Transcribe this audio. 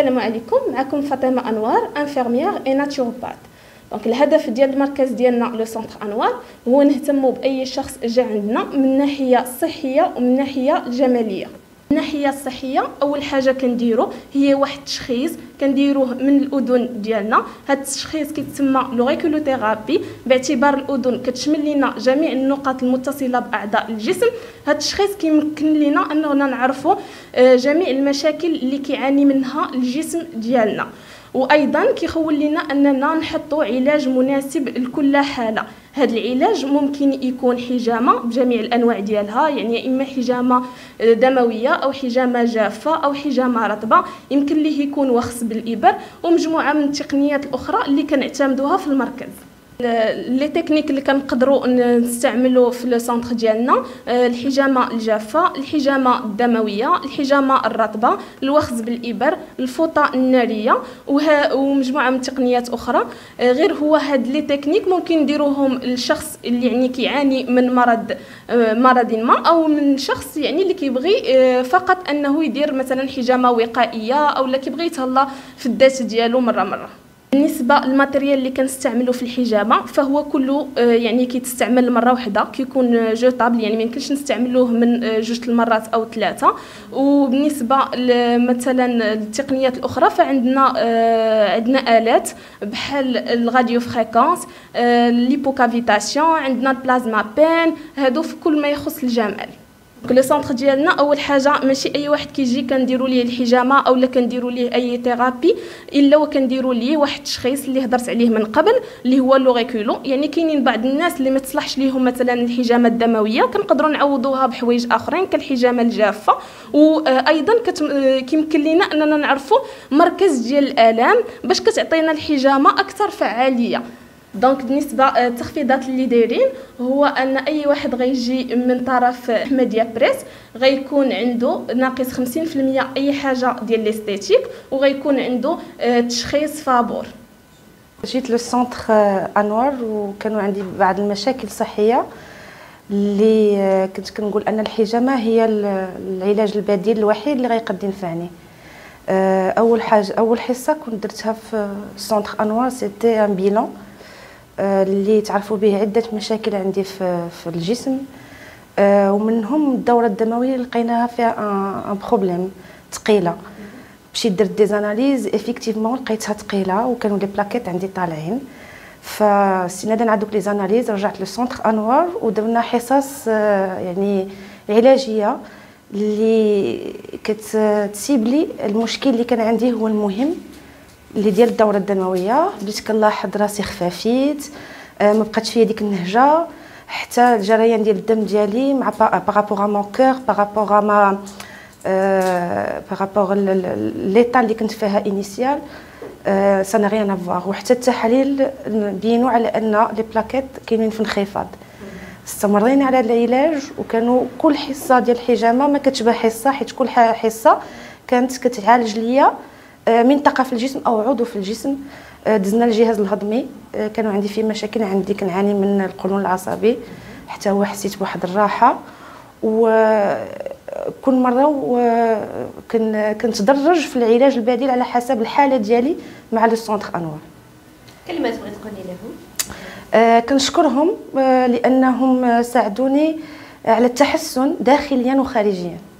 السلام عليكم. معكم فاطمه انوار، انفيرميير اي ناتشوروباث. دونك الهدف ديال المركز ديالنا لو سونتر انوار هو نهتموا باي شخص جا عندنا من الناحيه الصحيه ومن الناحيه الجماليه. من الناحيه الصحيه اول حاجه كنديرو هي واحد التشخيص كنديروه من الاذن ديالنا. هذا التشخيص كيتسمى لوغيكولوثيرابي، باعتبار الاذن كتشمل لنا جميع النقاط المتصله باعضاء الجسم. هذا التشخيص كيمكن لنا اننا نعرفوا جميع المشاكل اللي كيعاني منها الجسم ديالنا، وايضا كيخول لنا اننا نحطوا علاج مناسب لكل حاله. هذا العلاج ممكن يكون حجامه بجميع الانواع ديالها، يعني اما حجامه دمويه او حجامه جافه او حجامه رطبه، يمكن ليه يكون وخز بالابر، ومجموعه من التقنيات الاخرى اللي كنعتمدوها في المركز. لي تكنيك اللي كنقدروا نستعملوا في لو سونتر ديالنا الحجامه الجافه، الحجامه الدمويه، الحجامه الرطبه، الوخز بالابر، الفوطه الناريه، ومجموعه من التقنيات اخرى. غير هو هاد لي تكنيك ممكن نديروهم للشخص اللي يعني كيعاني من مرض ما، او من شخص يعني اللي كيبغي فقط انه يدير مثلا حجامه وقائيه، او لا كيبغي يتهلا في الذات ديالو مره. بالنسبه للماتيريال اللي كنستعملوا في الحجامه فهو كله يعني كيتستعمل مره واحده، كيكون جوطابل، يعني ما يمكنش نستعملوه من جوج المرات او ثلاثه. وبالنسبه مثلا التقنيات الاخرى فعندنا عندنا الات بحال الراديو فريكونس، ليبوكافيتاسيون، عندنا البلازما بين، هادو في كل ما يخص الجمال. لو سونتر ديالنا اول حاجه ماشي اي واحد كيجي كنديروا ليه الحجامه او لا كنديروا ليه اي ثيرابي، الا وكنديروا ليه واحد التشخيص اللي هضرت عليه من قبل اللي هو لوريكولو. يعني كاينين بعض الناس اللي ما تصلحش ليهم مثلا الحجامه الدمويه، كنقدروا نعوضوها بحوايج اخرين كالحجامه الجافه. وايضا كيمكن لينا اننا نعرفوا مركز ديال الالام باش كتعطينا الحجامه اكثر فعاليه. دونك بالنسبه التخفيضات اللي دايرين هو ان اي واحد غيجي من طرف ميديا بريس غيكون عنده ناقص 50% اي حاجه ديال ليستيتيك، وغيكون عنده تشخيص فابور. جيت لو سونتر انوار وكانوا عندي بعض المشاكل صحيه اللي كنت كنقول ان الحجامه هي العلاج البديل الوحيد اللي غيقد ينفعني. اول حصه كنت درتها في سونتر انوار سيتي ان بيلون اللي تعرفوا به عده مشاكل عندي في الجسم، ومنهم الدوره الدمويه اللي لقيناها فيها ان بروبليم ثقيله. مشيت درت دي زاناليز افيكتيفمون لقيتها ثقيله وكانوا لي بلاكيت عندي طالعين. فاستنادا على دوك لي زاناليز رجعت للسونتر انوار ودرنا حصص يعني علاجيه اللي كتسيب لي المشكل اللي كان عندي هو المهم اللي ديال الدوره الدمويه. بديت كنلاحظ راسي خفافيت، ما بقاتش فيا ديك النهجه، حتى الجريان ديال الدم ديالي مع بارابور ا مون كور بارابور ا ما بارابور ليطا اللي كنت فيها انيسيال سا نا ريان افوار. وحتى التحاليل بينوا على ان لي بلاكيت كاينين في انخفاض. استمرينا على العلاج وكانوا كل حصه ديال الحجامه ما كتشبه حصه، حيت كل حصه كانت كتعالج ليا منطقه في الجسم او عضو في الجسم. دزنا الجهاز الهضمي، كانوا عندي فيه مشاكل، عندي كنعاني من القولون العصبي، حتى هو حسيت بواحد الراحه. وكل مره كنتدرج في العلاج البديل على حسب الحاله ديالي مع لو سونتر انوار. كلمات بغيت تقولي لهم؟ كنشكرهم لانهم ساعدوني على التحسن داخليا وخارجيا.